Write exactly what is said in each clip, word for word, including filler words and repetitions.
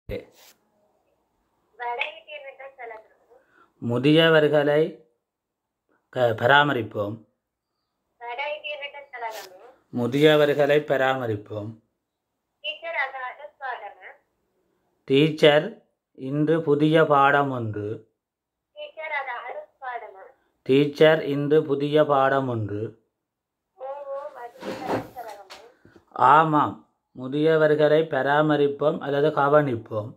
முதியவர்களை பராமரிப்போம். முதியவர்களை பராமரிப்போம். Teacher இன்று புதிய பாடம் ஒன்று. டீச்சர் இன்று புதிய பாடம் ஒன்று. ஆமாம், முதியவர்களை பராமரிப்போம் அல்லது கவனிப்போம்.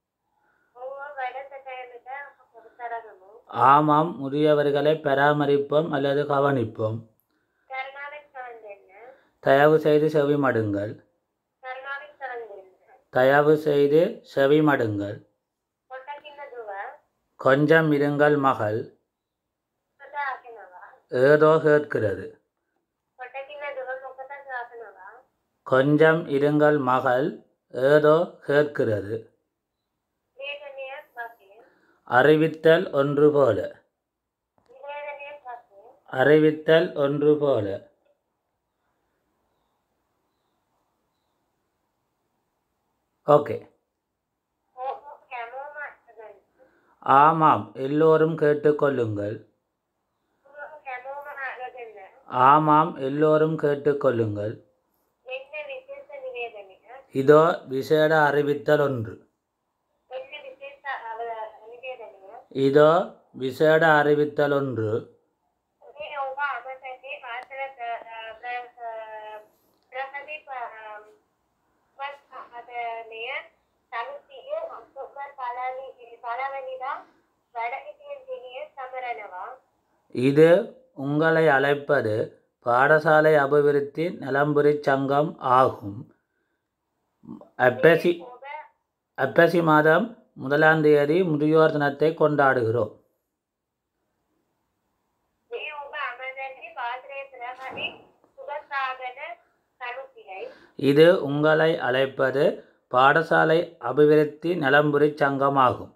ஆமாம், முதியவர்களை பராமரிப்போம் அல்லது கவனிப்போம். தயவு செய்து செவிமடுங்கள். தயவு செய்து செவிமடுங்கள். கொஞ்சம் இருங்கள் மகள். ஏதோ கேட்கிறது. கொஞ்சம் இருங்கள் மகள், ஏதோ கேட்கிறது. அறிவித்தல் ஒன்று போல. அறிவித்தல் ஒன்று போல. ஓகே. ஆமாம், எல்லோரும் கேட்டுக்கொள்ளுங்கள். ஆமாம், எல்லோரும் கேட்டுக்கொள்ளுங்கள். இதோ விசேட அறிவித்தல் ஒன்று. இதோ விசேட அறிவித்தல் ஒன்று. இது உங்களை அழைப்பது பாடசாலை அபிவிருத்தி நலம்புரி சங்கம் ஆகும். அப்பசி அப்பசி மாதம் முதலாம் தேதி முதியோர் தினத்தை கொண்டாடுகிறோம். இது உங்களை அழைப்பது பாடசாலை அபிவிருத்தி நலம்புரி சங்கமாகும்.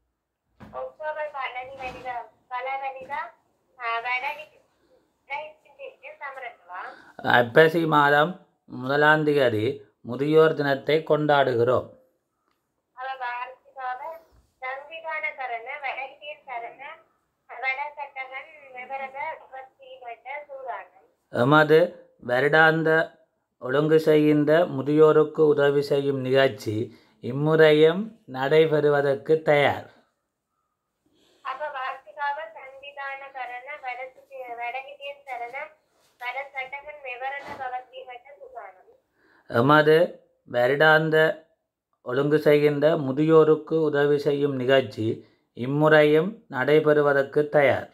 அப்பசி மாதம் முதலாம் தேதி முதியோர் தினத்தை கொண்டாடுகிறோம். எமது வருடாந்த ஒழுங்கு செய்கின்ற முதியோருக்கு உதவி செய்யும் நிகழ்ச்சி இம்முறையும் நடைபெறுவதற்கு தயார். எமது வருடாந்த ஒழுங்கு செய்கின்ற முதியோருக்கு உதவி செய்யும் நிகழ்ச்சி இம்முறையும் நடைபெறுவதற்கு தயார்.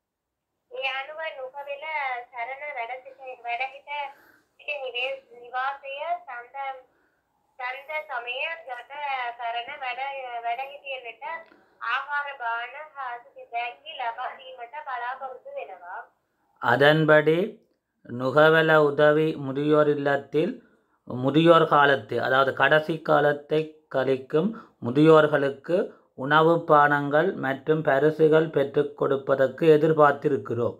அதன்படி நுகவல உதவி முதியோர் இல்லத்தில் முதியோர் காலத்தை அதாவது கடைசி காலத்தை கழிக்கும் முதியோர்களுக்கு உணவு பானங்கள் மற்றும் பரிசுகள் பெற்றுக் கொடுப்பதற்கு எதிர்பார்த்திருக்கிறோம்.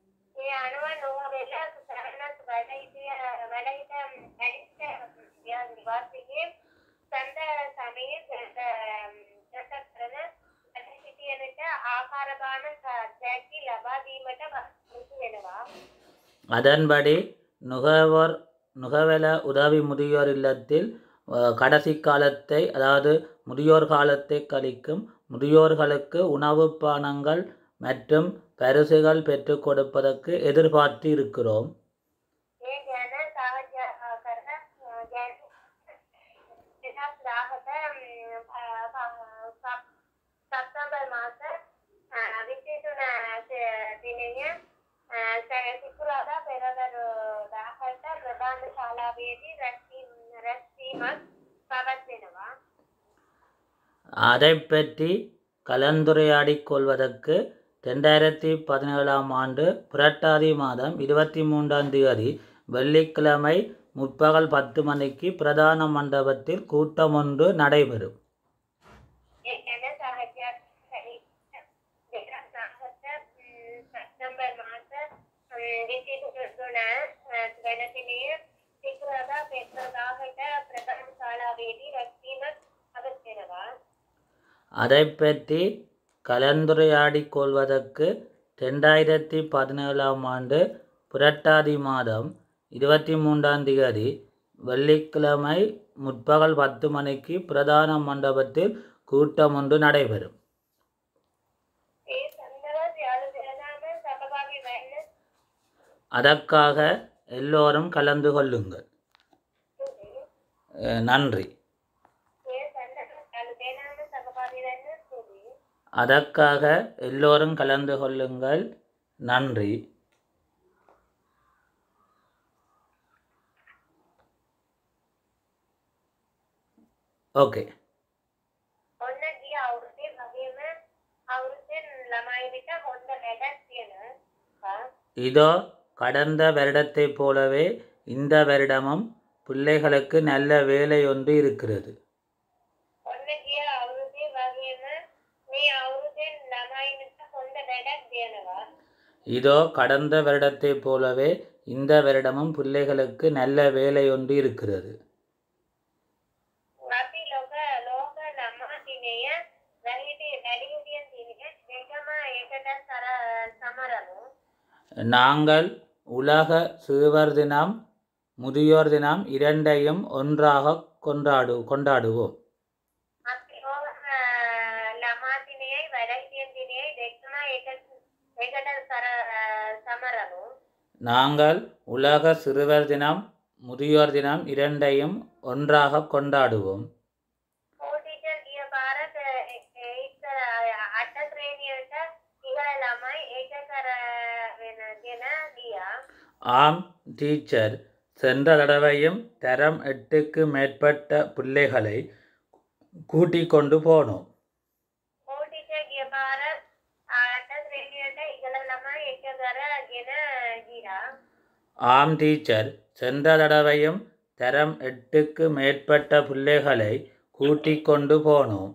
அதன்படி நுகர்வோர் நுகவல உதவி முதியோர் இல்லத்தில் கடைசி காலத்தை அதாவது முதியோர் காலத்தை கழிக்கும் முதியோர்களுக்கு உணவு பானங்கள் மற்றும் பரிசுகள் பெற்றுக் கொடுப்பதற்கு எதிர்பார்த்து இருக்கிறோம். அதை பற்றி கலந்துரையாடிக் கொள்வதற்கு ரெண்டாயிரத்தி பதினேழாம் ஆண்டு புரட்டாதி மாதம் இருபத்தி மூன்றாம் தேதி வெள்ளிக்கிழமை முற்பகல் பத்து மணிக்கு பிரதான மண்டபத்தில் கூட்டம் ஒன்று நடைபெறும். அதை அதை பற்றி கலந்துரையாடிக் கொள்வதற்கு ரெண்டாயிரத்தி பதினேழாம் ஆண்டு புரட்டாதி மாதம் இருபத்தி மூன்றாம் தேதி வெள்ளிக்கிழமை முற்பகல் பத்து மணிக்கு பிரதான மண்டபத்தில் கூட்டம் ஒன்று நடைபெறும். அதற்காக எல்லோரும் கலந்து கொள்ளுங்கள். நன்றி. அதற்காக எல்லோரும் கலந்து கொள்ளுங்கள். நன்றி. ஓகே. இதோ கடந்த வருடத்தை போலவே இந்த வருடமும் பிள்ளைகளுக்கு நல்ல வேலை ஒன்று இருக்கிறது. இதோ கடந்த வருடத்தை போலவே இந்த வருடமும் பிள்ளைகளுக்கு நல்ல வேலை ஒன்று இருக்கிறது. நாங்கள் உலக சிறுவர் தினம் முதியோர் தினம் இரண்டையும் ஒன்றாக கொண்டாடு கொண்டாடுவோம். நாங்கள் உலக சிறுவர் தினம் முதியோர் தினம் இரண்டையும் ஒன்றாக கொண்டாடுவோம். ஆம் டீச்சர், சென்ற தடவையும் தரம் எட்டுக்கு மேற்பட்ட பிள்ளைகளை கூட்டிக் கொண்டு போனோம். ஆம் டீச்சர், சென்ற தடவையும் தரம் எட்டுக்கு மேற்பட்ட பிள்ளைகளை கூட்டிக் கொண்டு போனோம்.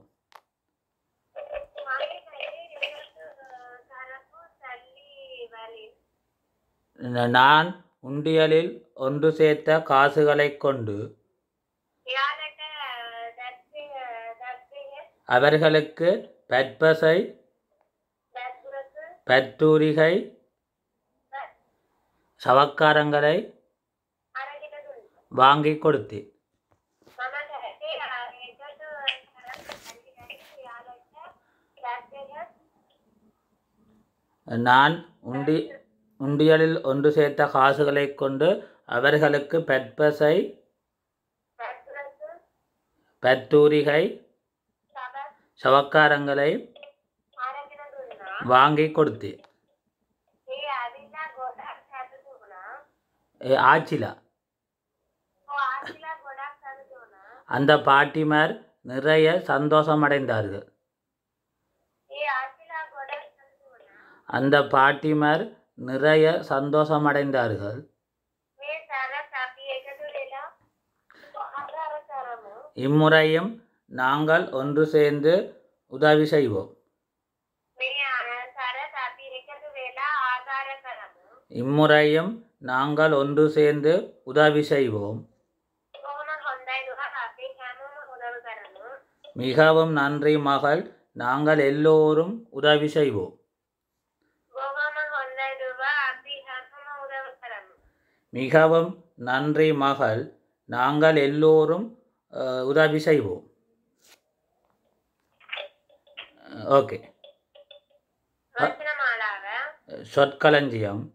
நான் உண்டியலில் ஒன்று சேர்த்த காசுகளை கொண்டு அவர்களுக்கு பற்பசை, பத்தூரிகை, சவக்காரங்களை வாங்கி கொடுத்தேன். நான் உண்டி உண்டியலில் ஒன்று சேர்த்த காசுகளை கொண்டு அவர்களுக்கு பற்பசை, பத்தூரிகை, சவக்காரங்களை வாங்கி கொடுத்தேன். ஆச்சிலா அந்த பாட்டிமார் நிறைய சந்தோஷமடைந்தார்கள். அந்த பாட்டிமார் நிறைய சந்தோஷமடைந்தார்கள். இம்முறையும் நாங்கள் ஒன்று சேர்ந்து உதவி செய்வோம். இம்முறையும் நாங்கள் ஒன்று சேர்ந்து உதவி செய்வோம். மிகவும் நன்றி மகள், நாங்கள் எல்லோரும் உதவி செய்வோம். மிகவும் நன்றி மகள், நாங்கள் எல்லோரும் உதவி செய்வோம். ஓகே. சொற்களஞ்சியம்,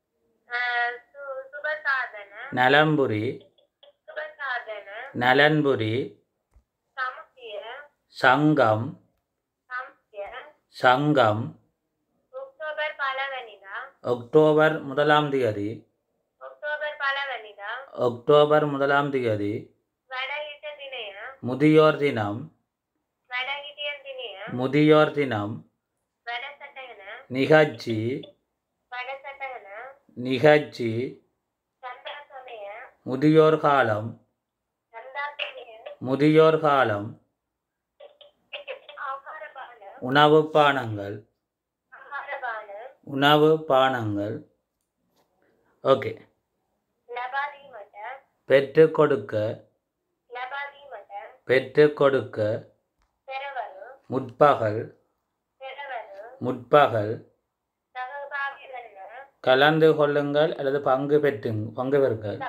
நலம்புரி, நலன்புரி, சங்கம், சங்கம், அக்டோபர் முதலாம் தேதி அக்டோபர் முதலாம் தேதி முதியோர் தினம் முதியோர் தினம் நிகழ்ச்சி நிகழ்ச்சி முதியோர் காலம் முதியோர் காலம் உணவு பானங்கள் உணவு பானங்கள். ஓகே. பெற்றுக் கொடுக்க பெற்றுக் கொடுக்க முற்பகல் முற்பகல் கலந்து கொள்ளுங்கள் அல்லது பங்கு பெற்று பங்கு பெறுங்கள்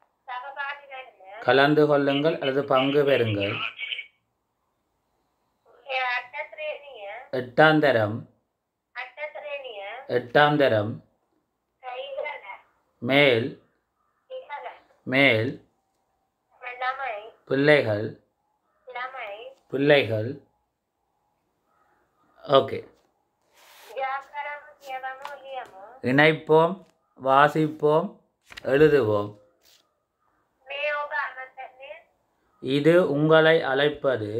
கலந்து கொள்ளுங்கள் அல்லது பங்கு பெறுங்கள் எட்டாம் தரம் எட்டாம் தரம் மேல் மேல் பிள்ளைகள் பிள்ளைகள் ஓகே இணைப்போம் வாசிப்போம் எழுதுவோம் இது உங்களை அழைப்பது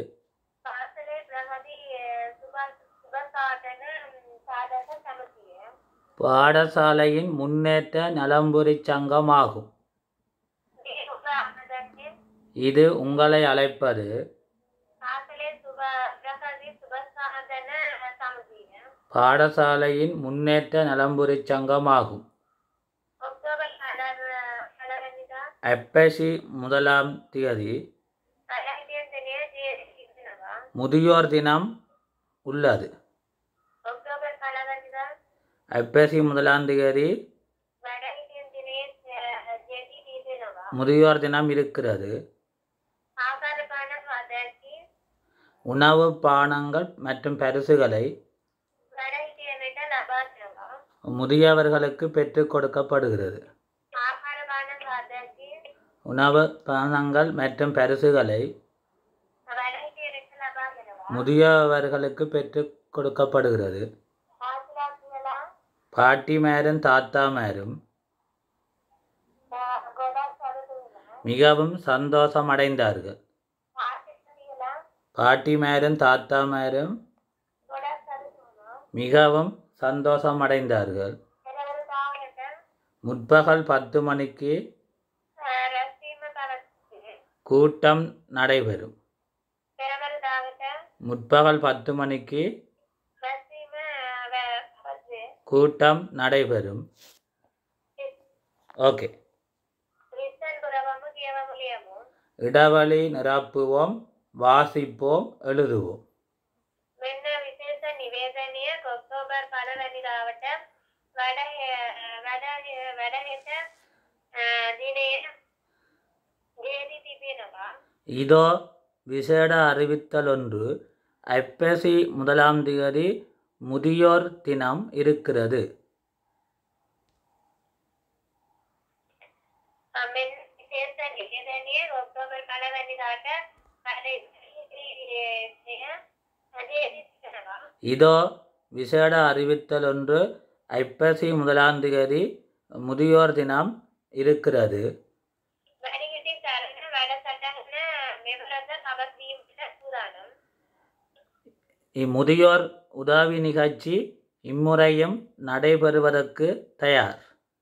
பாடசாலையின் முன்னேற்ற நலம்புரி சங்கமாகும். இது உங்களை அழைப்பது பாடசாலையின் முன்னேற்ற நலம்புரி சங்கமாகும். ஐப்பசி முதலாம் தேதி முதியோர் தினம் உள்ளது. ஐப்பசி முதலாம் தேதி முதியோர் தினம் இருக்கிறது. உணவு பானங்கள் மற்றும் பரிசுகளை முதியவர்களுக்கு பெற்றுக் கொடுக்கப்படுகிறது. உணவு பானங்கள் மற்றும் பரிசுகளை முதியவர்களுக்கு பெற்றுக் கொடுக்கப்படுகிறது. பாட்டிமாரும் தாத்தாமாரும் மிகவும் சந்தோஷமடைந்தார்கள். பாட்டிமாரும் தாத்தாமாரும் மிகவும் சந்தோஷமடைந்தார்கள். முற்பகல் பத்து மணிக்கு கூட்டம் நடைபெறும். முற்பகல் பத்து மணிக்கு கூட்டம் நடைபெறும். ஓகே, இடைவெளி நிரப்புவோம், வாசிப்போம், எழுதுவோம். இதோ விசேட அறிவித்தல் ஒன்று. ஐப்பசி முதலாம் தேதி முதியோர் தினம் இருக்கிறது. இதோ விசேட அறிவித்தல் ஒன்று. ஐப்பசி முதலாம் தேதி முதியோர் தினம் இருக்கிறது. இம்முதியோர் உதவி நிகழ்ச்சி இம்முறையும் நடைபெறுவதற்கு தயார்.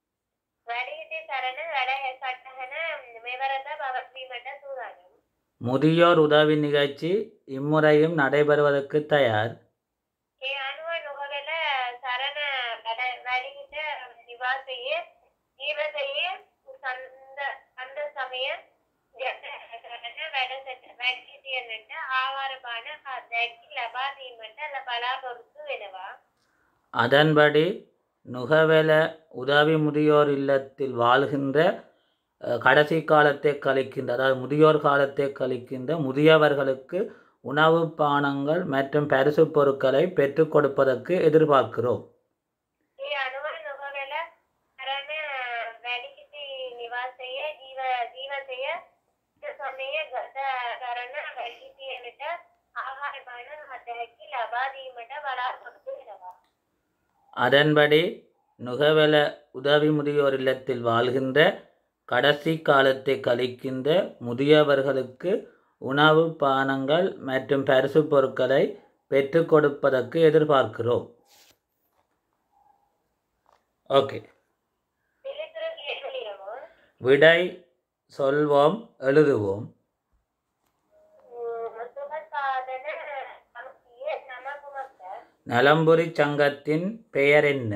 முதியோர் உதவி நிகழ்ச்சி இம்முறையும் நடைபெறுவதற்கு தயார். அதன்படி நுகவெல உதவி முதியோர் இல்லத்தில் வாழ்கின்ற கடைசி காலத்தை கழிக்கின்ற அதாவது முதியோர் காலத்தை கழிக்கின்ற முதியவர்களுக்கு உணவு பானங்கள் மற்றும் பரிசு பொருட்களை பெற்றுக் கொடுப்பதற்கு எதிர்பார்க்கிறோம். அதன்படி நுகவெல உதவி முதியோர் இல்லத்தில் வாழ்கின்ற கடைசி காலத்தை கழிக்கின்ற முதியவர்களுக்கு உணவு பானங்கள் மற்றும் பரிசு பொருட்களை பெற்றுக் கொடுப்பதற்கு எதிர்பார்க்கிறோம். ஓகே, விடை சொல்வோம், எழுதுவோம். நலம்புரி சங்கத்தின் பெயர் என்ன?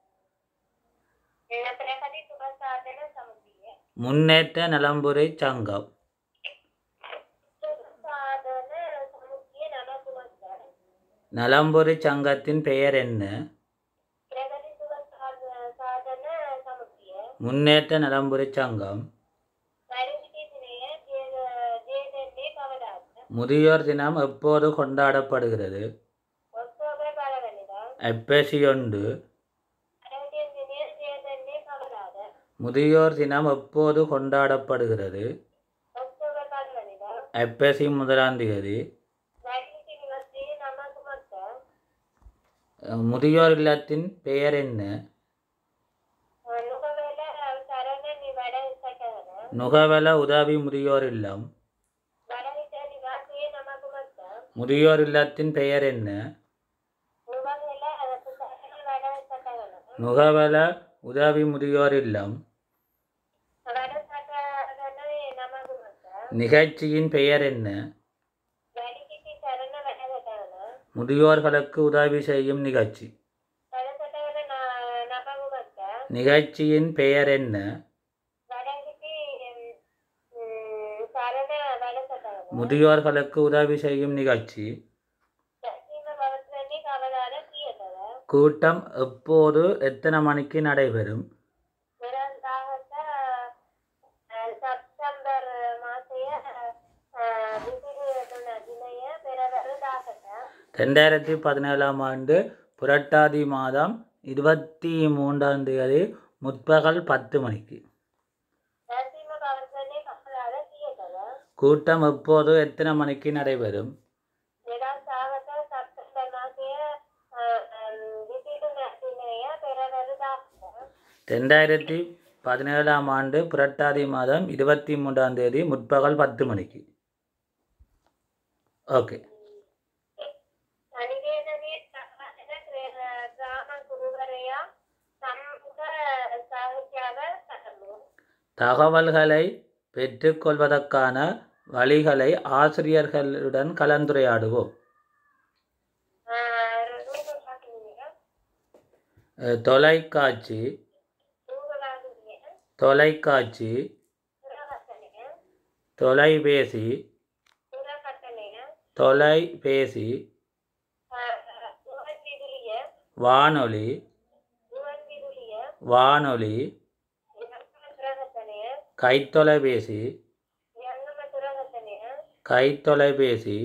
முன்னேற்ற நலம்புரி சங்கம். நலம்புரி சங்கத்தின் பெயர் என்ன? முன்னேற்ற நலம்புரி சங்கம். முதியோர் தினம் எப்போது கொண்டாடப்படுகிறது? ஐப்பசி ஒன்று. முதியோர் தினம் எப்போது கொண்டாடப்படுகிறது? ஐப்பசி முதலாம் தேதி. முதியோர் இல்லத்தின் பெயர் என்ன? நுகவல உதவி முதியோர் இல்லம். முதியோர் இல்லத்தின் பெயர் என்ன? நுகவல உதவி முதியோர் இல்லம். நிகழ்ச்சியின் பெயர் என்ன? முதியோர்களுக்கு உதவி செய்யும் நிகழ்ச்சி. நிகழ்ச்சியின் பெயர் என்ன? முதியோர்களுக்கு உதவி செய்யும் நிகழ்ச்சி. கூட்டம் எப்போது எத்தனை மணிக்கு நடைபெறும்? ரெண்டாயிரத்தி பதினேழாம் ஆண்டு புரட்டாதி மாதம் இருபத்தி மூன்றாம் தேதி முற்பகல் பத்து மணிக்கு. கூட்டம் எப்போது எத்தனை மணிக்கு நடைபெறும்? ரெண்டாயிரத்தி பதினேழாம் ஆண்டு புரட்டாதி மாதம் இருபத்தி மூன்றாம் தேதி முற்பகல் பத்து மணிக்கு. ஓகே. தகவல்களை பெற்றுக்கொள்வதற்கான வழிகளை ஆசிரியர்களுடன் கலந்துரையாடுவோம். தொலைக்காட்சி தொலைக்காட்சி தொலைபேசி தொலைபேசி வானொலி வானொலி கைத்தொலைபேசி கைத்தொலைபேசி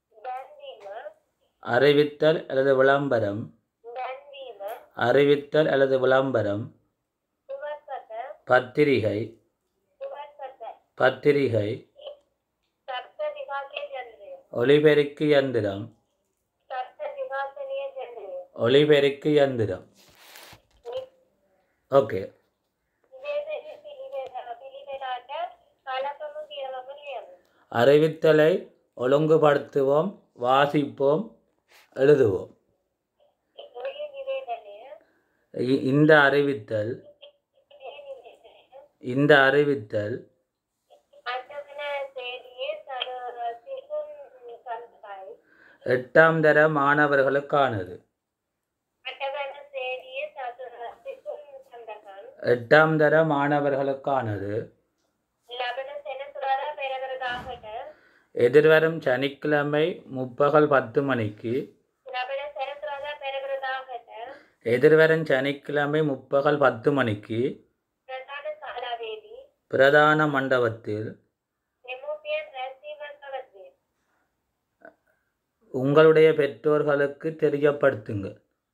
அறிவித்தல் அல்லது விளம்பரம் அறிவித்தல் அல்லது விளம்பரம் பத்திரிகை பத்திரிகை ஒலிபெருக்கி யந்திரம் ஒலிபெருக்கி யந்திரம். ஓகே. அறிவித்தலை ஒழுங்குபடுத்துவோம், வாசிப்போம், எழுதுவோம். இந்த அறிவித்தல் இந்த அறிவித்தல் எட்டாம் தர மாணவர்களுக்கானது. எட்டாம் தர மாணவர்களுக்கானது. எதிர்வரும் சனிக்கிழமை முற்பகல் பத்து மணிக்கு எதிர்வரும் சனிக்கிழமை முற்பகல் பத்து மணிக்கு பிரதான மண்டபத்தில் உங்களுடைய பெற்றோர்களுக்கு தெரியப்படுத்துங்க.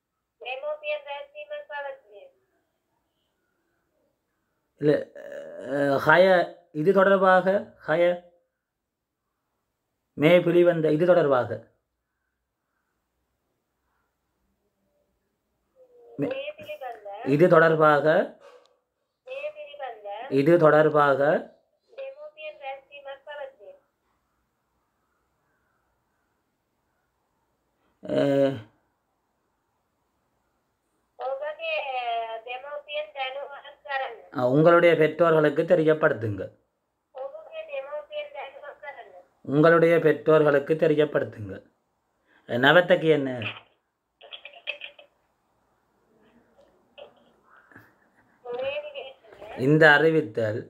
இல்லை ஹய இது தொடர்பாக ஹய மே பிரிவந்த இது தொடர்பாக இது தொடர்பாக இது தொடர்பாக உங்களுடைய பெற்றோர்களுக்கு தெரியப்படுத்துங்க. உங்களுடைய பெற்றோர்களுக்கு தெரியப்படுத்துங்க. நவத்தக்கு என்ன இந்த அறிவித்தல்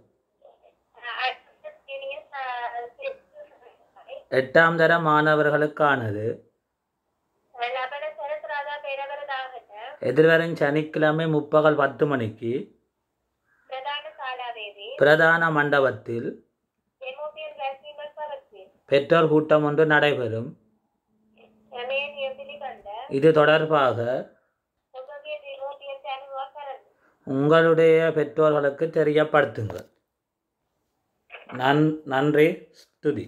எட்டாம் தர மாணவர்களுக்கானது. எதிர்வரும் சனிக்கிழமை முற்பகல் பத்து மணிக்கு பிரதான சாலாவேதி பிரதான மண்டபத்தில் දෙමෝපියන් රැස්වීමක් පවත්වේ. பெற்றோர் கூட்டம் ஒன்று நடைபெறும். එමේ නියම පිළිබඳ இது தொடர்பாக ඔබගේ දෙමෝපියන්ට අනුගමනය කරන්න. உங்களுடைய பெற்றோர்களுக்கு தெரியப்படுத்துங்கள். நன் நன்றி ஸ்துதி.